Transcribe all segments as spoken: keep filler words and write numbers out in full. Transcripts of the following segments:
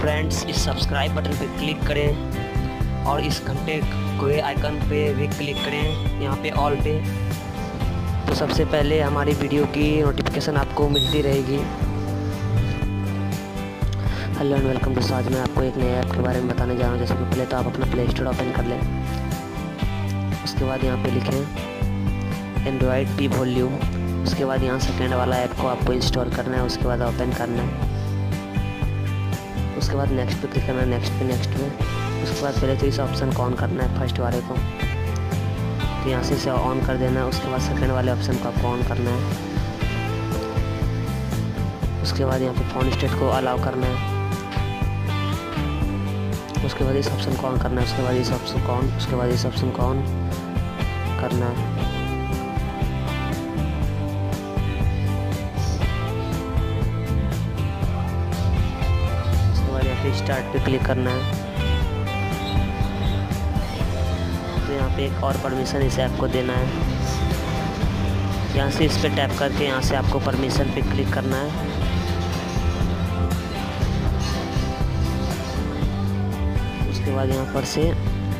Friends, इस subscribe button पे click करें और इस घंटे के आइकन पे भी क्लिक करें, यहाँ पे ऑल पे। तो सबसे पहले हमारी वीडियो की नोटिफिकेशन आपको मिलती रहेगी। Hello and welcome to. आज मैं आपको एक नए ऐप के बारे में बताने जा रहा हूँ। जैसे कि पहले तो आप अपना प्ले स्टोर ओपन कर लें, उसके बाद यहाँ पे लिखें एंड्रॉयड पी वॉल्यूम। उसके बाद यहाँ सेकेंड वाला ऐप को आपको इंस्टॉल करना है, उसके बाद ओपन करना है। उसके बाद नेक्स्ट पे क्लिक करना है, नेक्स्ट पे नेक्स्ट पे। उसके बाद पहले तो इस ऑप्शन को ऑन करना है, फर्स्ट वाले को, तो यहाँ से इसे ऑन कर देना है। उसके बाद सेकेंड वाले ऑप्शन को आपको ऑन करना है। उसके बाद यहाँ पे फ़ोन स्टेट को अलाउ करना है। उसके बाद इस ऑप्शन को ऑन करना है। उसके बाद इस ऑप्शन को ऑन उसके बाद इस ऑप्शन को ऑन करना है। स्टार्ट पे क्लिक करना है। तो यहाँ पे एक और परमिशन इस ऐप को देना है। यहाँ से इस पे टैप करके यहाँ से आपको परमिशन पे क्लिक करना है। उसके बाद यहाँ पर से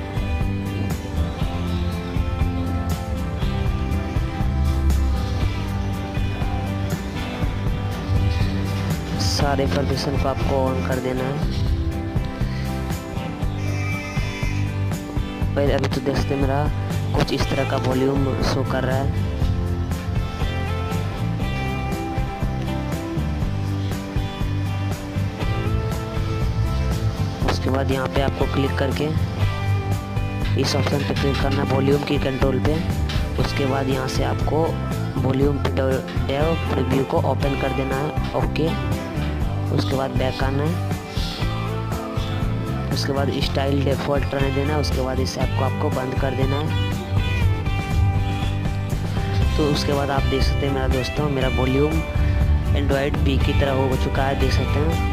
सारे परमिशन को आपको ऑन कर देना है। पहले अभी तो देख सकते मेरा कुछ इस तरह का वॉल्यूम शो कर रहा है। उसके बाद यहाँ पे आपको क्लिक करके इस ऑप्शन पे क्लिक करना है, वॉल्यूम की कंट्रोल पे। उसके बाद यहाँ से आपको वॉल्यूम डेव प्रीव्यू को ओपन कर देना है। ओके, उसके बाद बैक आना है। उसके बाद स्टाइल डिफ़ॉल्ट रहने देना है। उसके बाद इस ऐप को आपको बंद कर देना है। तो उसके बाद आप देख सकते हैं मेरा दोस्तों, मेरा वॉल्यूम एंड्रॉयड पी की तरह हो चुका है, देख सकते हैं।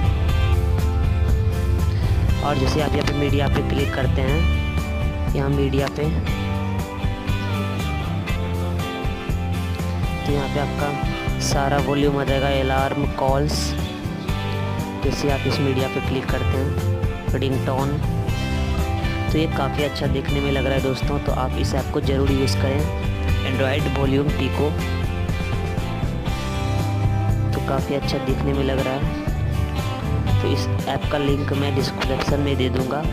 और जैसे आप यहाँ पे मीडिया पे क्लिक करते हैं, यहाँ मीडिया पे, तो यहाँ पे आपका सारा वॉल्यूम आ जाएगा। अलार्म, कॉल्स, जैसे आप इस मीडिया पे क्लिक करते हैं, रिंगटोन। तो ये काफ़ी अच्छा देखने में लग रहा है दोस्तों। तो आप इस ऐप को ज़रूर यूज़ करें, एंड्रॉयड वॉल्यूम पी को। तो काफ़ी अच्छा दिखने में लग रहा है। तो इस ऐप का लिंक मैं डिस्क्रिप्शन में दे दूँगा।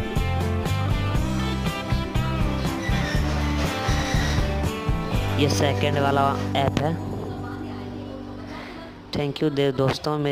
ये सेकंड वाला ऐप है। थैंक यू दे दोस्तों।